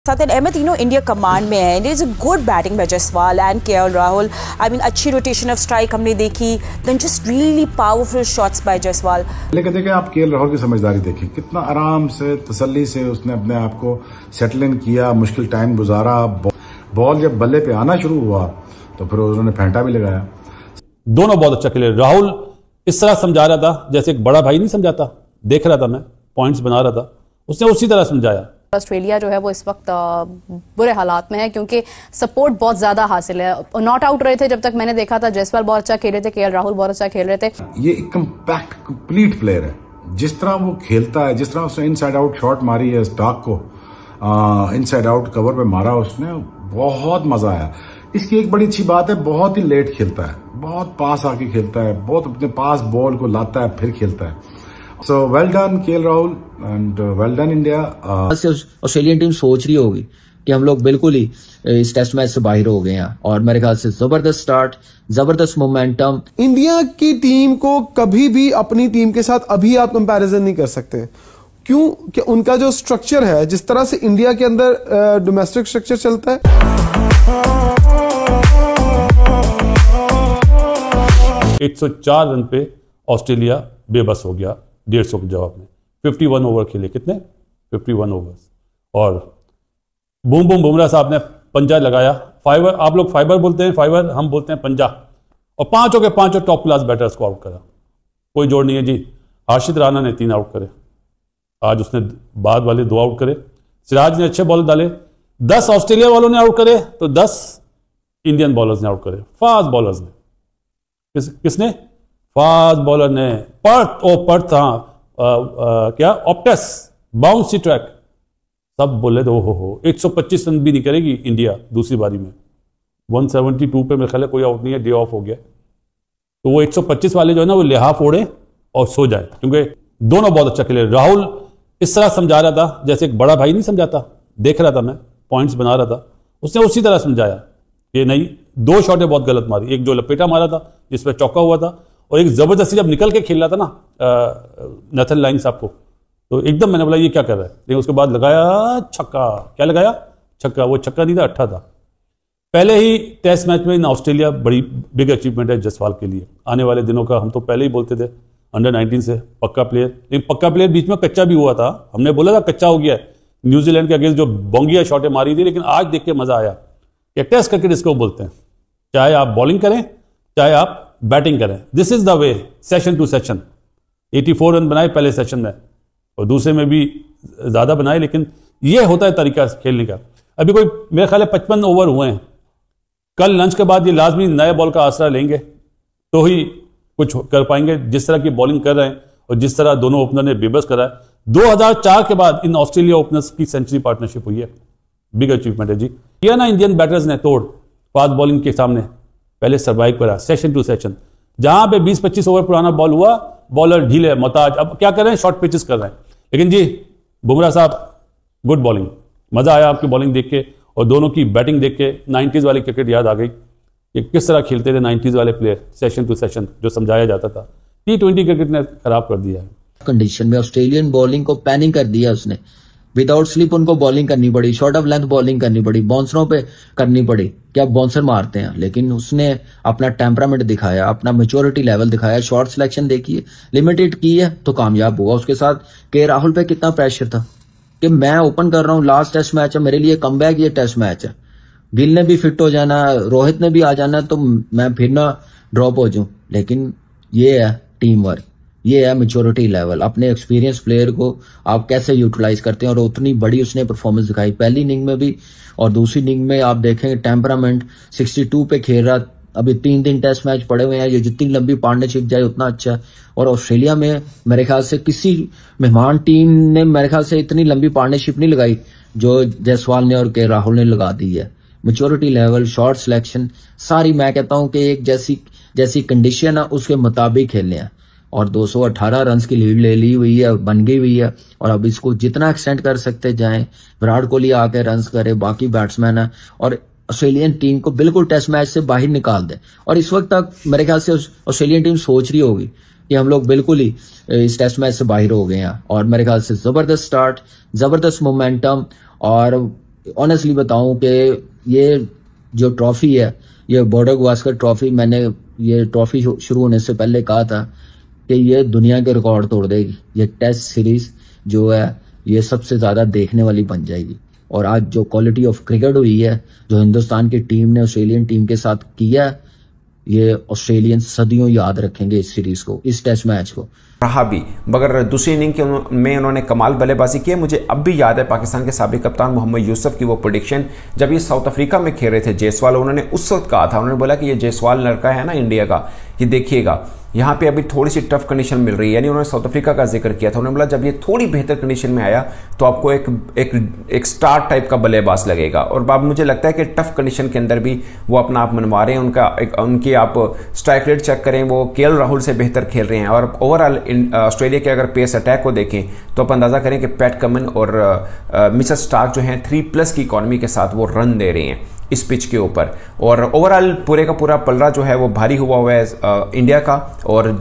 साथ अहमद तीनों India command में है। It is a good batting by Jaiswal and KL Rahul. I mean अच्छी रोटेशन ऑफ स्ट्राइक हमने देखी, then just really powerful shots by Jaiswal. लेकिन देखिए आप केएल राहुल की समझदारी देखिए, कितना आराम से तसल्ली से उसने अपने आप को सेटल इन किया, मुश्किल टाइम गुजारा। बॉल जब बल्ले पे आना शुरू हुआ तो फिर उन्होंने फेंटा भी लगाया। दोनों बहुत अच्छा खेले। राहुल इस तरह समझा रहा था जैसे एक बड़ा भाई नहीं समझाता, देख रहा था मैं, पॉइंट्स बना रहा था, उसने उसी तरह समझाया। ऑस्ट्रेलिया जो है वो इस वक्त बुरे हालात में है क्योंकि सपोर्ट बहुत ज्यादा हासिल है। नॉट आउट रहे थे जब तक मैंने देखा था, जयसवाल बहुत अच्छा खेल रहे थे, केएल राहुल बहुत अच्छा खेल रहे थे। ये एक कंपैक्ट कंप्लीट प्लेयर है। जिस तरह वो खेलता है, जिस तरह उसने इनसाइड आउट शॉट मारी है स्टार्क को, इनसाइड आउट कवर पे मारा उसने, बहुत मजा आया। इसकी एक बड़ी अच्छी बात है, बहुत ही लेट खेलता है, बहुत पास आके खेलता है, बहुत अपने पास बॉल को लाता है फिर खेलता है। So well done KL Rahul and well done India। Australian team सोच रही होगी कि हम लोग बिल्कुल ही इस टेस्ट मैच से बाहर हो गए हैं, और मेरे ख्याल से जबरदस्त स्टार्ट, जबरदस्त मोमेंटम। इंडिया की टीम को कभी भी अपनी टीम के साथ अभी आप कंपैरिजन नहीं कर सकते। क्यों? कि उनका जो स्ट्रक्चर है, जिस तरह से इंडिया के अंदर डोमेस्टिक स्ट्रक्चर चलता है, 104 रन पे ऑस्ट्रेलिया बेबस हो गया 150 के जवाब में। 51 ओवर खेले, कितने? 51 ओवर्स। और बूम बूम बुमराह साहब ने पंजा लगाया। फाइवर, आप लोग फाइबर बोलते हैं, फाइबर हम बोलते हैं पंजा। और पांचों के पांचों टॉप क्लास बैटर्स को आउट करा, कोई जोड़ नहीं है जी। हर्षित राणा ने 3 आउट करे, आज उसने बाद वाले 2 आउट करे। सिराज ने अच्छे बॉल डाले, 10 ऑस्ट्रेलिया वालों ने आउट करे तो 10 इंडियन बॉलर्स ने आउट करे, फास्ट बॉलर्स ने। किसने? फास्ट बॉलर ने। पर्थ था, क्या ऑप्टस, बाउंसी ट्रैक, सब बोले तो हो 125 रन भी नहीं करेगी इंडिया दूसरी बारी में। 172 पे मेरे ख्याल है कोई आउट नहीं है, डे ऑफ हो गया। तो वो 125 वाले जो है ना वो लिहाफ ओढ़े और सो जाए, क्योंकि दोनों बहुत अच्छा खेले। राहुल इस तरह समझा रहा था जैसे एक बड़ा भाई नहीं समझाता, देख रहा था मैं, पॉइंट्स बना रहा था, उसने उसी तरह समझाया कि नहीं। 2 शॉटें बहुत गलत मारी, एक जो लपेटा मारा था जिसपे चौका हुआ था, और एक जबरदस्ती जब निकल के खेल रहा था ना नेथन लाइन साहब को, तो एकदम मैंने बोला ये क्या कर रहा है, लेकिन उसके बाद लगाया छक्का। क्या लगाया? छक्का। वो छक्का नहीं था, अट्ठा था। पहले ही टेस्ट मैच में इन ऑस्ट्रेलिया बड़ी बिग अचीवमेंट है जयसवाल के लिए। आने वाले दिनों का हम तो पहले ही बोलते थे, अंडर 19 से पक्का प्लेयर। लेकिन पक्का प्लेयर बीच में कच्चा भी हुआ था, हमने बोला था कच्चा हो गया है। न्यूजीलैंड के अगेंस्ट जो बोंगिया शॉटें मारी थी, लेकिन आज देख के मजा आया कि टेस्ट क्रिकेट इसको बोलते हैं, चाहे आप बॉलिंग करें चाहे आप बैटिंग करें। This is the way, session to session. 84 run बनाए पहले सेशन में, और दूसरे में भी ज्यादा बनाए, लेकिन ये होता है तरीका खेलने का। अभी कोई मेरे ख्याल है 55 ओवर हुए हैं। कल लंच के बाद ये लाजमी नए बॉल का आसरा लेंगे तो ही कुछ कर पाएंगे। जिस तरह की बॉलिंग कर रहे हैं और जिस तरह दोनों ओपनर ने बेबस करा है, 2004 के बाद इन ऑस्ट्रेलिया ओपनर्स की सेंचुरी पार्टनरशिप हुई है, बिग अचीवमेंट है जी। किया ना इंडियन बैटर्स ने तोड़ फास्ट बॉलिंग के सामने, पहले सर्वाइव करा सेशन टू सेशन। जहां पे 20-25 ओवर पुराना बॉल हुआ, बॉलर ढीले मोहताज, अब क्या कर रहे हैं, शॉर्ट पिचेस कर रहे हैं। लेकिन जी बुमराह साहब, गुड बॉलिंग, मजा आया आपकी बॉलिंग देख के, और दोनों की बैटिंग देख के 90s वाली क्रिकेट याद आ गई कि किस तरह खेलते थे 90s वाले प्लेयर, सेशन टू सेशन जो समझाया जाता था। T20 क्रिकेट ने खराब कर दिया है। कंडीशन में ऑस्ट्रेलियन बॉलिंग को पैनिंग कर दिया उसने, विदाउट स्लिप उनको बॉलिंग करनी पड़ी, शॉर्ट ऑफ लेंथ बॉलिंग करनी पड़ी, बाउंसरों पे करनी पड़ी कि आप बाउंसर मारते हैं। लेकिन उसने अपना टेम्परामेंट दिखाया, अपना मैच्योरिटी लेवल दिखाया, शॉर्ट सिलेक्शन देखिए, लिमिटेड की है तो कामयाब हुआ। उसके साथ के राहुल पे कितना प्रेशर था कि मैं ओपन कर रहा हूं, लास्ट टेस्ट मैच है मेरे लिए, कमबैक ये टेस्ट मैच है, गिल ने भी फिट हो जाना, रोहित ने भी आ जाना, तो मैं फिर ना ड्रॉप हो जाऊं। लेकिन ये है टीम वर्क, ये है मैच्योरिटी लेवल। अपने एक्सपीरियंस प्लेयर को आप कैसे यूटिलाइज करते हैं, और उतनी बड़ी उसने परफॉर्मेंस दिखाई पहली इनिंग में भी, और दूसरी इनिंग में आप देखेंगे टेम्परामेंट 62 पे खेल रहा। अभी 3 टेस्ट मैच पड़े हुए हैं, ये जितनी लंबी पार्टनरशिप जाए उतना अच्छा। और ऑस्ट्रेलिया में मेरे ख्याल से किसी मेहमान टीम ने मेरे ख्याल से इतनी लंबी पार्टनरशिप नहीं लगाई जो जयसवाल ने और के राहुल ने लगा दी है। मैच्योरिटी लेवल, शॉर्ट सिलेक्शन, सारी मैं कहता हूं कि एक जैसी कंडीशन है उसके मुताबिक खेलने हैं। और 218 रन की लीड ले ली हुई है, बन गई हुई है, और अब इसको जितना एक्सटेंड कर सकते जाएं। विराट कोहली आके रन करे, बाकी बैट्समैन है, और ऑस्ट्रेलियन टीम को बिल्कुल टेस्ट मैच से बाहर निकाल दे। और इस वक्त तक मेरे ख्याल से ऑस्ट्रेलियन टीम सोच रही होगी कि हम लोग बिल्कुल ही इस टेस्ट मैच से बाहर हो गए हैं, और मेरे ख्याल से जबरदस्त स्टार्ट, जबरदस्त मोमेंटम, और ऑनेस्टली बताऊं कि ये जो ट्रॉफी है, ये बॉर्डर गावस्कर ट्रॉफी, मैंने ये ट्रॉफी शुरू होने से पहले कहा था कि ये दुनिया के रिकॉर्ड तोड़ देगी। ये टेस्ट सीरीज जो है ये सबसे ज्यादा देखने वाली बन जाएगी। और आज जो क्वालिटी ऑफ क्रिकेट हुई है, जो हिंदुस्तान की टीम ने ऑस्ट्रेलियन टीम के साथ किया, ये ऑस्ट्रेलियन सदियों याद रखेंगे इस सीरीज को, इस टेस्ट मैच को। रहा भी, मगर दूसरी इनिंग में उन्होंने कमाल बल्लेबाजी की है। मुझे अब भी याद है पाकिस्तान के साबिक कप्तान मोहम्मद यूसुफ की वो प्रेडिक्शन, जब ये साउथ अफ्रीका में खेल रहे थे जायसवाल, उन्होंने उस वक्त कहा था, उन्होंने बोला कि ये जायसवाल लड़का है ना इंडिया का, ये देखिएगा यहाँ पे अभी थोड़ी सी टफ कंडीशन मिल रही है। यानी उन्होंने साउथ अफ्रीका का जिक्र किया था। उन्होंने बोला जब ये थोड़ी बेहतर कंडीशन में आया तो आपको एक स्टार टाइप का बल्लेबाज लगेगा। और अब मुझे लगता है कि टफ कंडीशन के अंदर भी वो अपना आप मनवा रहे हैं। उनकी आप स्ट्राइक रेट चेक करें, वो केएल राहुल से बेहतर खेल रहे हैं। और ओवरऑल ऑस्ट्रेलिया के अगर पेस अटैक को देखें तो आप अंदाजा करें कि पैट कमिंस और मिचेल स्टार्क जो हैं 3+ की इकॉनमी के साथ वो रन दे रहे हैं इस पिच के ऊपर। और ओवरऑल पूरे का पूरा पलड़ा जो है वो भारी हुआ है इंडिया का। और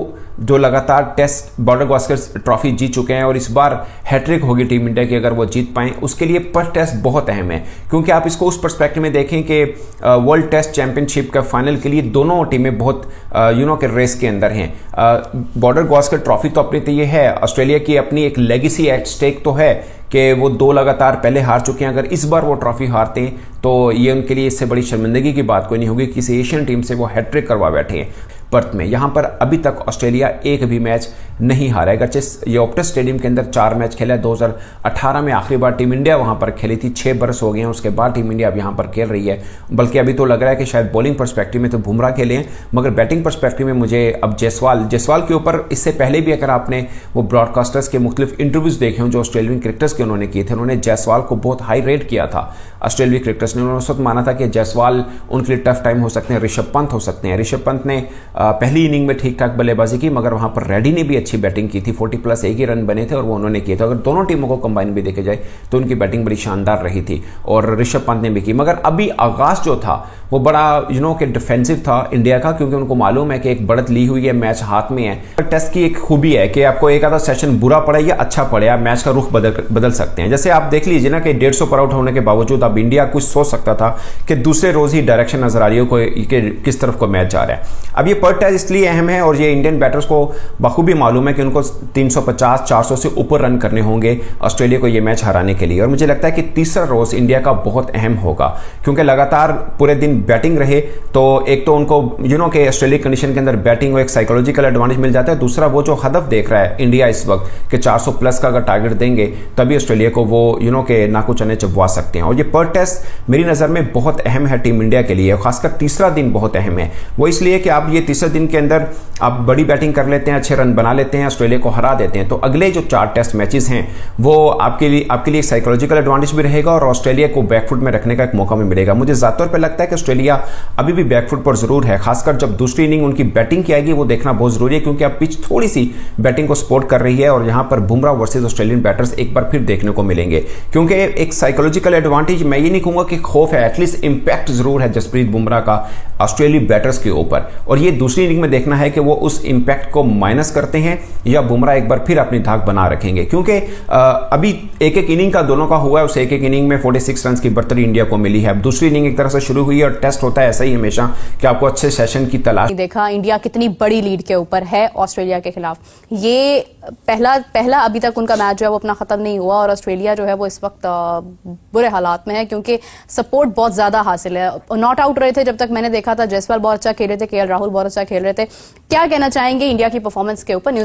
जो लगातार टेस्ट बॉर्डर गावस्कर ट्रॉफी जीत चुके हैं और इस बार हैट्रिक होगी टीम इंडिया की अगर वो जीत पाएं, उसके लिए फर्स्ट टेस्ट बहुत अहम है। क्योंकि आप इसको उस पर्सपेक्टिव में देखें कि वर्ल्ड टेस्ट चैंपियनशिप का फाइनल के लिए दोनों टीमें बहुत के रेस के अंदर हैं। बॉर्डर गावस्कर ट्रॉफी तो अपनी तो ये है, ऑस्ट्रेलिया की अपनी एक लेगेसी एट स्टेक तो है कि वो 2 लगातार पहले हार चुके हैं। अगर इस बार वो ट्रॉफी हारते हैं तो ये उनके लिए इससे बड़ी शर्मिंदगी की बात कोई नहीं होगी। किसी एशियन टीम से वो हैट्रिक करवा बैठे हैं पर्थ में। यहां पर अभी तक ऑस्ट्रेलिया एक भी मैच नहीं हारा है। अगरचे ये ऑप्टस स्टेडियम के अंदर 4 मैच खेला है। 2018 में आखिरी बार टीम इंडिया वहां पर खेली थी, 6 बरस हो गए हैं उसके बाद टीम इंडिया अब यहां पर खेल रही है। बल्कि अभी तो लग रहा है कि शायद बॉलिंग पर्सपेक्टिव में तो बुमराह खेले हैं, मगर बैटिंग पर्सपेक्टिव में मुझे अब जायसवाल के ऊपर इससे पहले भी अगर आपने वो ब्रॉडकास्टर्स के मुख्तलिफ इंटरव्यूज देखे हों जो ऑस्ट्रेलियन क्रिकेटर्स के उन्होंने किए थे, उन्होंने जायसवाल को बहुत हाई रेट किया था ऑस्ट्रेलियाई क्रिकेटर्स ने। उन्होंने उस वक्त माना था कि जायसवाल उनके लिए टफ टाइम हो सकते हैं, ऋषभ पंत हो सकते हैं। ऋषभ पंत ने पहली इनिंग में ठीक ठाक बल्लेबाजी की, मगर वहां पर रेड्डी ने भी अच्छी बैटिंग की थी। 40+ एक ही रन बने थे और वो उन्होंने किए थे। अगर दोनों टीमों को कंबाइन भी देखे जाए तो उनकी बैटिंग बड़ी शानदार रही थी और ऋषभ पंत ने भी की। मगर अभी आगाज जो था वो बड़ा के डिफेंसिव था इंडिया का, क्योंकि उनको मालूम है कि एक बढ़त ली हुई है, मैच हाथ में है। टेस्ट की एक खूबी है कि आपको एक आधा सेशन बुरा पड़े या अच्छा पड़े, आप मैच का रुख बदल सकते हैं। जैसे आप देख लीजिए ना कि 150 पर आउट होने के बावजूद अब इंडिया कुछ सोच सकता था कि दूसरे रोज ही डायरेक्शन नजर आ रही हो कि किस तरफ को मैच जा रहा है। अब ये पर टेस्ट इसलिए अहम है और ये इंडियन बैटर्स को बखूबी मालूम है कि उनको 350-400 से ऊपर रन करने होंगे ऑस्ट्रेलिया को ये मैच हराने के लिए। और मुझे लगता है कि तीसरा रोज इंडिया का बहुत अहम होगा, क्योंकि लगातार पूरे दिन बैटिंग रहे तो एक तो उनको के ऑस्ट्रेलिया कंडीशन के अंदर बैटिंग और एक साइकोलॉजिकल एडवांटेज मिल जाता है। दूसरा वो जो हदफ देख रहा है इंडिया इस वक्त कि 400+ का अगर टारगेट देंगे तभी ऑस्ट्रेलिया को वो के नाकू चने चबवा सकते हैं। और ये पर टेस्ट मेरी नजर में बहुत अहम है टीम इंडिया के लिए, खासकर तीसरा दिन बहुत अहम है। वो इसलिए कि आप ये तीसरे दिन के अंदर आप बड़ी बैटिंग कर लेते हैं, अच्छे रन बना लेते हैं, ऑस्ट्रेलिया को हरा देते हैं, तो अगले जो 4 टेस्ट मैचेस हैं वो आपके लिए साइकोलॉजिकल एडवांटेज भी रहेगा और ऑस्ट्रेलिया को बैकफुट में रखने का एक मौका भी मिलेगा। मुझे ज़्यादा तौर पर लगता है कि ऑस्ट्रेलिया अभी भी बैकफुट पर जरूर है, खासकर जब दूसरी इनिंग उनकी बैटिंग की आएगी वो देखना बहुत जरूरी है, क्योंकि अब पिच थोड़ी सी बैटिंग को सपोर्ट कर रही है और यहां पर बुमराह वर्सेस ऑस्ट्रेलियन बैटर्स एक बार फिर देखने को मिलेंगे। क्योंकि एक साइकोलॉजिकल एडवांटेज, मैं ये नहीं कहूंगा कि खौफ है, एटलीस्ट इंपैक्ट जरूर है जसप्रीत बुमराह का ऑस्ट्रेलियाई बैटर्स के ऊपर। और ये दूसरी इनिंग में देखना है कि वो उस इंपैक्ट को माइनस करते हैं या बुमराह एक बार फिर अपनी धाक बना रखेंगे। क्योंकि अभी एक इनिंग का दोनों का हुआ है, उस एक इनिंग में 46 रन की बढ़तरी इंडिया को मिली है। अब दूसरी इनिंग एक तरह से शुरू हुई है और टेस्ट होता है ऐसा ही हमेशा कि आपको अच्छे सेशन की तलाश। देखा इंडिया कितनी बड़ी लीड के ऊपर है ऑस्ट्रेलिया के खिलाफ। ये पहला अभी तक उनका मैच जो है वो अपना खत्म नहीं हुआ और ऑस्ट्रेलिया जो है वो इस वक्त बुरे हालात में है, क्योंकि सपोर्ट बहुत ज्यादा हासिल है। नॉट आउट रहे थे जब तक मैंने देखा था, जायसवाल बहुत अच्छा खेल रहे थे, केएल राहुल बहुत अच्छा खेल रहे थे। क्या कहना चाहेंगे इंडिया की परफॉर्मेंस के ऊपर?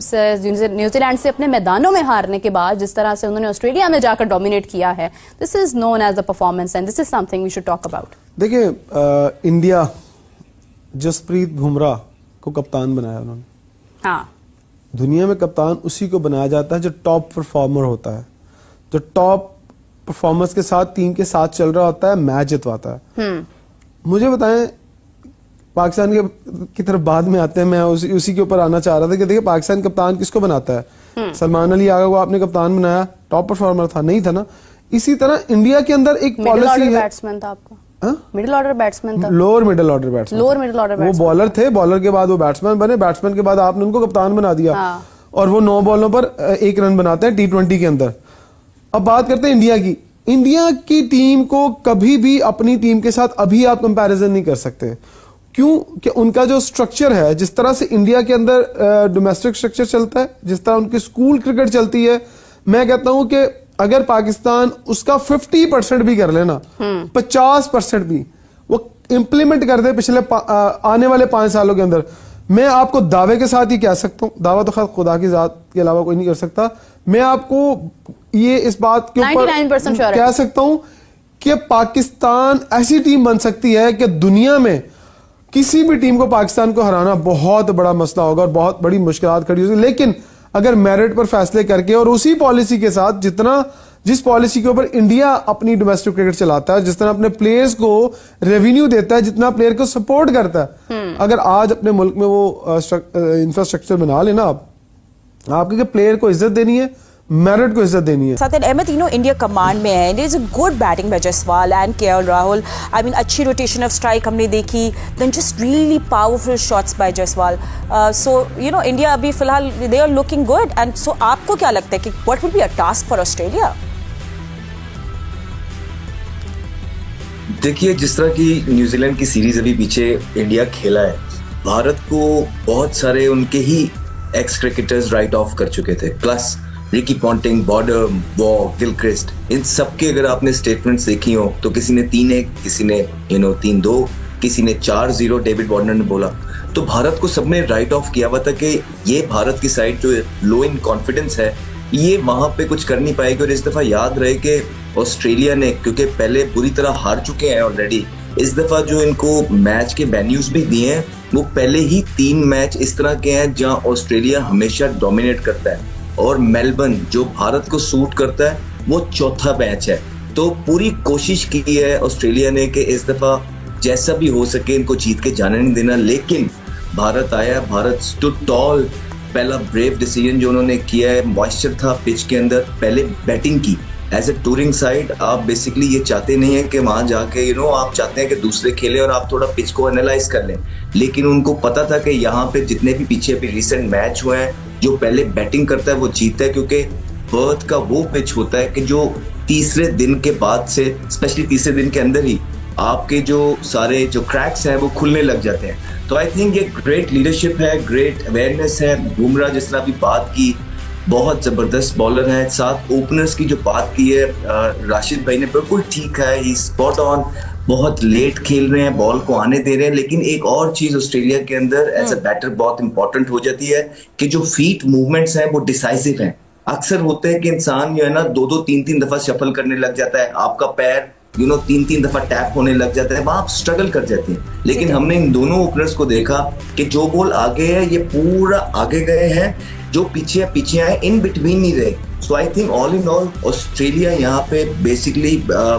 न्यूजीलैंड से अपने मैदानों में हारने के बाद जिस तरह से उन्होंने ऑस्ट्रेलिया में जाकर डोमिनेट किया है, this is known as the performance and this is something we should talk about. देखिए, इंडिया जसप्रीत बुमराह को कप्तान बनाया उन्होंने। हाँ, दुनिया में कप्तान उसी को बनाया जाता है जो टॉप परफॉर्मर होता है, जो टॉप परफॉर्मर्स के साथ टीम के साथ चल रहा होता है, मैच जितवाता है। मुझे बताएं, पाकिस्तान की तरफ बाद में आते हैं, मैं उसी के ऊपर आना चाह रहा था कि देखिए पाकिस्तान कप्तान किसको बनाता है? सलमान अली आगा को आपने कप्तान बनाया, टॉप परफॉर्मर था, नहीं था ना। इसी तरह इंडिया के अंदर एक पॉलिसी है, बैट्समैन था आपका, मिडिल ऑर्डर बैट्समैन था, लोअर मिडिल ऑर्डर बैट्समैन, वो बॉलर थे, बॉलर के बाद वो बैट्समैन बने, बैट्समैन के बाद आपने उनको कप्तान बना दिया। और वो 9 बॉलों पर 1 रन बनाते हैं T20 के अंदर। अब बात करते हैं इंडिया की। इंडिया की टीम को कभी भी अपनी टीम के साथ अभी आप कंपैरिजन नहीं कर सकते। क्यों? कि उनका जो स्ट्रक्चर है, जिस तरह से इंडिया के अंदर डोमेस्टिक स्ट्रक्चर चलता है, जिस तरह उनकी स्कूल क्रिकेट चलती है, मैं कहता हूं कि अगर पाकिस्तान उसका 50% भी कर लेना, 50% भी वो इंप्लीमेंट कर दे पिछले आने वाले 5 सालों के अंदर, मैं आपको दावे के साथ ही कह सकता हूं, दावा तो खैर खुदा की जात के अलावा कोई नहीं कर सकता, मैं आपको ये इस बात के ऊपर 99% श्योर कह सकता हूं कि पाकिस्तान ऐसी टीम बन सकती है कि दुनिया में किसी भी टीम को पाकिस्तान को हराना बहुत बड़ा मसला होगा और बहुत बड़ी मुश्किलात खड़ी होगी। लेकिन अगर मेरिट पर फैसले करके और उसी पॉलिसी के साथ जिस पॉलिसी के ऊपर इंडिया अपनी डोमेस्टिक क्रिकेट चलाता है, जिस तरह अपने प्लेयर्स को रेवेन्यू देता है, जितना प्लेयर को सपोर्ट करता है, अगर आज अपने मुल्क में वो इंफ्रास्ट्रक्चर बना लेना, आपके प्लेयर को इज्जत देनी है, मेरिट को इज्जत देनी है। साथिन अहमद, इंडिया कमांड में है, is a good batting by Jaiswal and KL Rahul. I mean अच्छी रोटेशन ऑफ स्ट्राइक हमने देखी, then just really powerful shots by Jaiswal. So India अभी फिलहाल they are looking good. And so आपको क्या लगता है कि what will be a task for Australia? देखिए, जिस तरह की न्यूजीलैंड की सीरीज अभी पीछे इंडिया खेला है, भारत को बहुत सारे उनके ही एक्स क्रिकेटर्स राइट ऑफ कर चुके थे, plus Ricky Ponting, Border, Waugh, Gilchrist, इन सबके अगर आपने स्टेटमेंट्स देखी हो तो किसी ने 3-1, किसी ने 3-2, किसी ने 4-0 डेविड वार्नर ने बोला, तो भारत को सबने राइट ऑफ किया हुआ था कि ये भारत की साइड जो लो इन कॉन्फिडेंस है, ये वहां पे कुछ कर नहीं पाएगी। और इस दफा याद रहे कि ऑस्ट्रेलिया ने, क्योंकि पहले बुरी तरह हार चुके हैं ऑलरेडी, इस दफा जो इनको मैच के वेन्यूज भी दिए हैं, वो पहले ही 3 मैच इस तरह के हैं जहां ऑस्ट्रेलिया हमेशा डोमिनेट करता है, और मेलबर्न जो भारत को सूट करता है वो चौथा मैच है। तो पूरी कोशिश की है ऑस्ट्रेलिया ने कि इस दफा जैसा भी हो सके इनको जीत के जाने नहीं देना, लेकिन भारत आया, भारत स्टूड टॉल। पहला ब्रेव डिसीजन जो उन्होंने किया है, मॉइस्चर था पिच के अंदर, पहले बैटिंग की। एज ए टूरिंग साइड आप बेसिकली ये चाहते नहीं है कि वहां जाके आप चाहते हैं कि दूसरे खेले और आप थोड़ा पिच को एनालाइज कर लें, लेकिन उनको पता था कि यहाँ पे जितने भी पीछे भी रिसेंट मैच हुए हैं, जो पहले बैटिंग करता है वो जीतता है, क्योंकि पर्थ का वो पिच होता है कि जो तीसरे दिन के बाद से, स्पेशली तीसरे दिन के अंदर ही आपके जो सारे जो क्रैक्स हैं वो खुलने लग जाते हैं। तो आई थिंक ये ग्रेट लीडरशिप है, ग्रेट अवेयरनेस है। बुमराह जिस तरह अभी बात की, बहुत जबरदस्त बॉलर है। साथ ओपनर्स की जो बात की है राशिद भाई ने, बिल्कुल ठीक है, ही स्पॉट ऑन। बहुत लेट खेल रहे हैं, बॉल को आने दे रहे हैं, लेकिन एक और चीज ऑस्ट्रेलिया के अंदर एज अ बैटर बहुत इंपॉर्टेंट हो जाती है कि जो फीट मूवमेंट्स हैं वो डिसाइसिव हैं। अक्सर होते हैं कि इंसान जो है ना 2-2, 3-3 दफा शफल करने लग जाता है, आपका पैर 3-3 दफा टैप होने लग जाता है, वहां आप स्ट्रगल कर जाते हैं। लेकिन हमने इन दोनों ओपनर्स को देखा कि जो बॉल आगे है ये पूरा आगे गए हैं, जो पीछे आए इन बिटवीन नहीं रहे। So I think all in all Australia यहाँ पे बेसिकली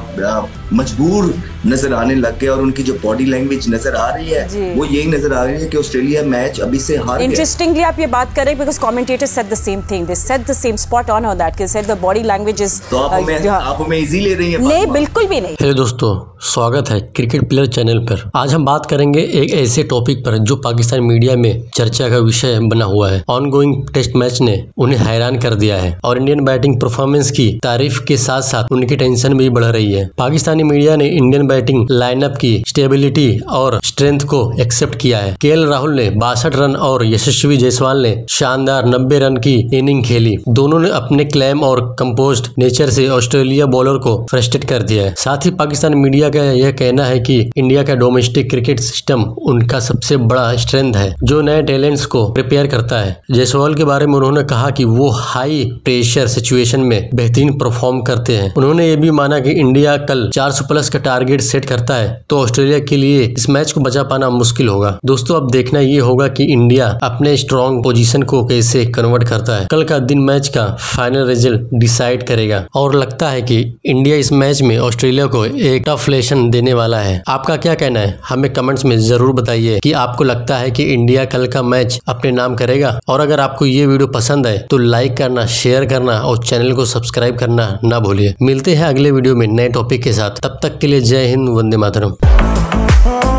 मजबूर नजर आने लग गया, और उनकी जो बॉडी लैंग्वेज नजर आ रही है वो यही नजर आ रही है कि ऑस्ट्रेलिया मैच अभी से हार गया। इंटरेस्टिंगली आप ये बात कर रहे हैं, because commentators said the same thing, they said the same spot on on that, कि said the body language is. तो आप हमें इजी ले रही हैं? नहीं, बिल्कुल भी नहीं। हेलो दोस्तों, स्वागत है क्रिकेट प्लेयर चैनल पर। आज हम बात करेंगे एक ऐसे टॉपिक पर जो पाकिस्तान मीडिया में चर्चा का विषय बना हुआ है। ऑनगोइंग टेस्ट मैच ने उन्हें हैरान कर दिया है और इंडियन बैटिंग परफॉर्मेंस की तारीफ के साथ साथ उनकी टेंशन भी बढ़ रही है। पाकिस्तानी मीडिया ने इंडियन बैटिंग लाइनअप की स्टेबिलिटी और स्ट्रेंथ को एक्सेप्ट किया है। केएल राहुल ने 62 रन और यशस्वी जायसवाल ने शानदार 90 रन की इनिंग खेली। दोनों ने अपने क्लैम और कंपोज्ड नेचर से ऑस्ट्रेलिया बॉलर को फ्रस्ट्रेट कर दिया है। साथ ही पाकिस्तान मीडिया का यह कहना है कि इंडिया का डोमेस्टिक क्रिकेट सिस्टम उनका सबसे बड़ा स्ट्रेंथ है, जो नए टैलेंट्स को प्रिपेयर करता है। जायसवाल के बारे में उन्होंने कहा कि वो हाई प्रेशर सिचुएशन में बेहतरीन परफॉर्म करते हैं। उन्होंने ये भी माना कि इंडिया कल 400+ का टारगेट सेट करता है तो ऑस्ट्रेलिया के लिए इस मैच को बचा पाना मुश्किल होगा। दोस्तों, अब देखना ये होगा कि इंडिया अपने स्ट्रॉन्ग पोजीशन को कैसे कन्वर्ट करता है। कल का दिन मैच का फाइनल रिजल्ट डिसाइड करेगा और लगता है कि इंडिया इस मैच में ऑस्ट्रेलिया को एक टफ लेसन देने वाला है। आपका क्या कहना है? हमें कमेंट्स में जरूर बताइए कि आपको लगता है कि इंडिया कल का मैच अपने नाम करेगा। और अगर आपको ये वीडियो पसंद है तो लाइक करना, शेयर करना और चैनल को सब्सक्राइब करना ना भूलिए। मिलते हैं अगले वीडियो में नए टॉपिक के साथ। तब तक के लिए जय हिंद, वंदे मातरम।